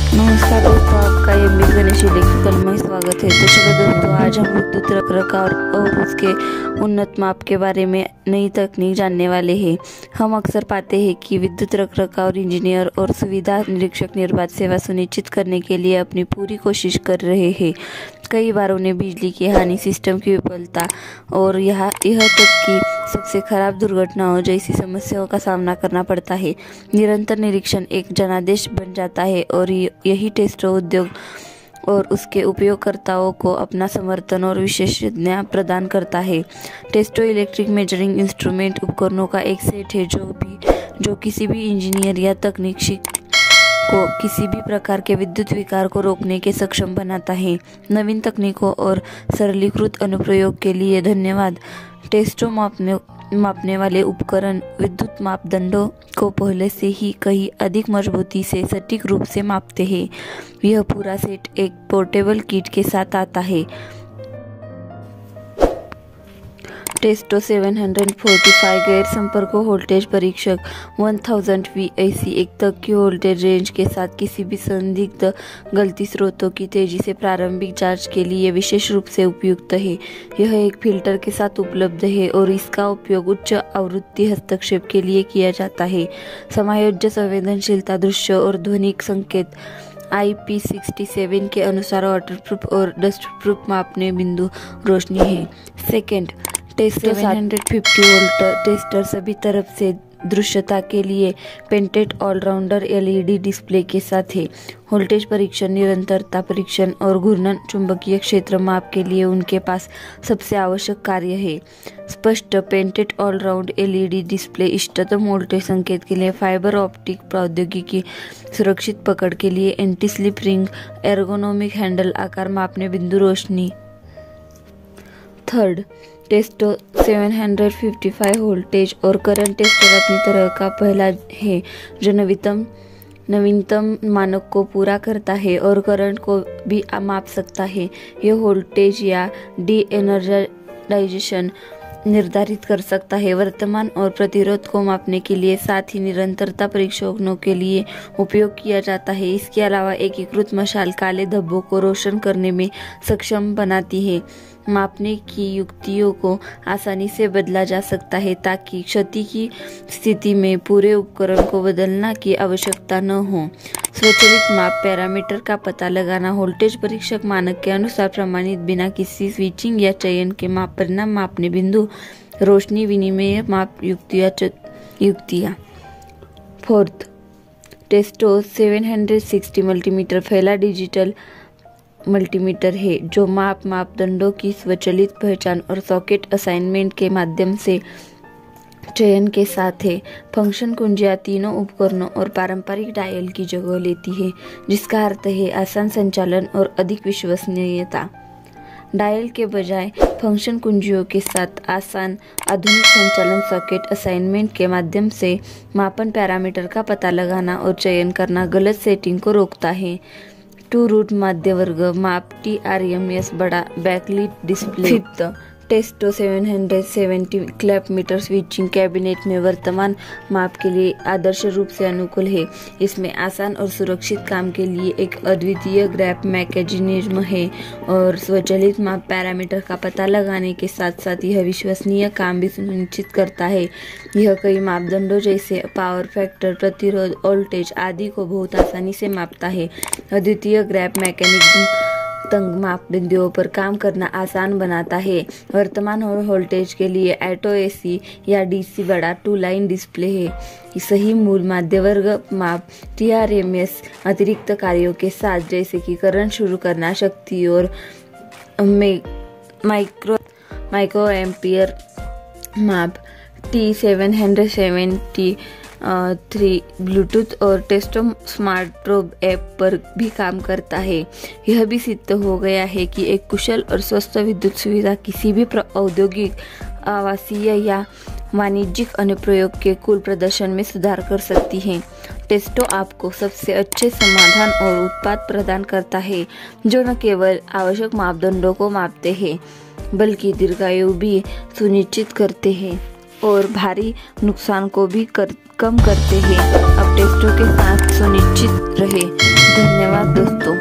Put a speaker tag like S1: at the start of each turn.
S1: नमस्कार दोस्तों, आपका एमबीएस गणेश इलेक्ट्रिकल में स्वागत है। तो चलो दोस्तों, आज हम विद्युत रखरखाव और उसके उन्नत माप के बारे में नई तकनीक जानने वाले हैं। हम अक्सर पाते हैं कि विद्युत रखरखाव इंजीनियर और सुविधा निरीक्षक निर्बाध सेवा सुनिश्चित करने के लिए अपनी पूरी कोशिश कर रहे हैं। कई बार उन्हें बिजली की हानि, सिस्टम की विफलता और यह तक कि सबसे खराब दुर्घटनाओं जैसी समस्याओं का सामना करना पड़ता है। निरंतर निरीक्षण एक जनादेश बन जाता है और यही टेस्टो उद्योग और उसके उपयोगकर्ताओं को अपना समर्थन और विशेषज्ञता प्रदान करता है। टेस्टो इलेक्ट्रिक मेजरिंग इंस्ट्रूमेंट उपकरणों का एक सेट है जो किसी भी इंजीनियर या तकनीकी को किसी भी प्रकार के विद्युत विकार को रोकने के सक्षम बनाता है। नवीन तकनीकों और सरलीकृत अनुप्रयोग के लिए धन्यवाद। टेस्टो मापने वाले उपकरण विद्युत मापदंडों को पहले से ही कहीं अधिक मजबूती से सटीक रूप से मापते हैं। यह पूरा सेट एक पोर्टेबल किट के साथ आता है। टेस्टो 745 गैर संपर्क वोल्टेज परीक्षक 1000 VIC एक तक की वोल्टेज रेंज के साथ किसी भी संदिग्ध गलती स्रोतों की तेजी से प्रारंभिक जांच के लिए विशेष रूप से उपयुक्त है। यह एक फिल्टर के साथ उपलब्ध है और इसका उपयोग उच्च आवृत्ति हस्तक्षेप के लिए किया जाता है। समायोज्य संवेदनशीलता दृश्य और ध्वनिक संकेत IP67 के अनुसार वाटरप्रूफ और डस्टप्रूफ मापने बिंदु रोशनी है। सेकेंड, टेस्टो 750 वोल्ट टेस्टर सभी तरफ से दृश्यता के लिए पेंटेड ऑलराउंडर LED डिस्प्ले के साथ है। वोल्टेज परीक्षण, निरंतरता परीक्षण और घूर्णन चुंबकीय क्षेत्र माप के लिए उनके पास सबसे आवश्यक कार्य है। स्पष्ट पेंटेड ऑलराउंड LED डिस्प्ले इष्टतम वोल्टेज संकेत के लिए फाइबर ऑप्टिक प्रौद्योगिकी, सुरक्षित पकड़ के लिए anti slip ring, ergonomic handle आकार मापने बिंदु रोशनी। थर्ड, टेस्टो 755 वोल्टेज और करंट टेस्टर अपनी तरह का पहला है जो नवीनतम मानक को पूरा करता है और करंट को भी माप सकता है। यह वोल्टेज या डी एनर्जाइजेशन निर्धारित कर सकता है। वर्तमान और प्रतिरोध को मापने के लिए साथ ही निरंतरता परीक्षणों के लिए उपयोग किया जाता है। इसके अलावा एकीकृत मशाल काले धब्बों को रोशन करने में सक्षम बनाती है। मापने की युक्तियों को आसानी से बदला जा सकता है ताकि क्षति की स्थिति में पूरे उपकरण को बदलना की आवश्यकता न हो। स्वचालित माप पैरामीटर का पता लगाना, वोल्टेज परीक्षक मानक के अनुसार प्रमाणित बिना किसी स्विचिंग या चयन के माप परिणाम मापने बिंदु रोशनी विनिमय माप युक्तियाँ। फोर्थ, टेस्टो 760 मल्टीमीटर फैला डिजिटल मल्टीमीटर है जो मापदंडों की स्वचालित पहचान और सॉकेट असाइनमेंट के माध्यम से चयन के साथ है। फंक्शन कुंजियाँ तीनों उपकरणों और पारंपरिक डायल की जगह लेती है, जिसका अर्थ है आसान संचालन और अधिक विश्वसनीयता। डायल के बजाय फंक्शन कुंजियों के साथ आसान आधुनिक संचालन सॉकेट असाइनमेंट के माध्यम से मापन पैरामीटर का पता लगाना और चयन करना गलत सेटिंग को रोकता है। टू रूट मध्य वर्ग माप TRMS बड़ा backlit display. Fifth, Testo 770 clamp meter switching cabinet में वर्तमान माप के लिए आदर्श रूप से अनुकूल है। इसमें आसान और सुरक्षित काम के लिए एक अद्वितीय ग्रैप मैकेनिज्म है और स्वचालित माप पैरामीटर का पता लगाने के साथ साथ यह विश्वसनीय काम भी सुनिश्चित करता है। यह कई मापदंडों जैसे पावर फैक्टर, प्रतिरोध, वोल्टेज आदि को बहुत आसानी से मापता है। अद्वितीय ग्रैप मैकेनिज्म तंग माप बिंदुओं पर काम करना आसान बनाता है। वर्तमान और वोल्टेज के लिए ऑटो AC या DC बड़ा 2 लाइन डिस्प्ले है। सही मूल मध्य वर्ग माप TRMS अतिरिक्त कार्यों के साथ जैसे कि करंट शुरू करना, शक्ति और माइक्रो एम्पियर माप T773 ब्लूटूथ और टेस्टो स्मार्ट प्रोब ऐप पर भी काम करता है। यह भी सिद्ध हो गया है कि एक कुशल और स्वस्थ विद्युत सुविधा किसी भी औद्योगिक, आवासीय या वाणिज्यिक अनुप्रयोग के कुल प्रदर्शन में सुधार कर सकती है। टेस्टो आपको सबसे अच्छे समाधान और उत्पाद प्रदान करता है जो न केवल आवश्यक मापदंडों को मापते हैं बल्कि दीर्घायु भी सुनिश्चित करते हैं और भारी नुकसान को भी कम करते हैं। अब टेस्टों के साथ सुनिश्चित रहे। धन्यवाद दोस्तों।